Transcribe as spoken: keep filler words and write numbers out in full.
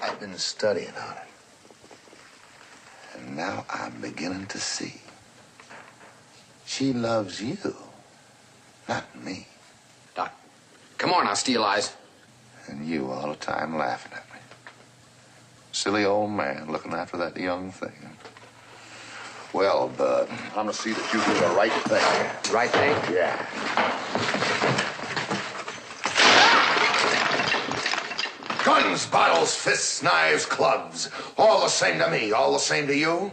I've been studying on it. And now I'm beginning to see. She loves you, not me. Doc, come on now, Steel Eyes. And you all the time laughing at me. Silly old man looking after that young thing. Well, Bud, I'm gonna see that you do the right thing. Right thing? Yeah. Guns, bottles, fists, knives, clubs. All the same to me, all the same to you.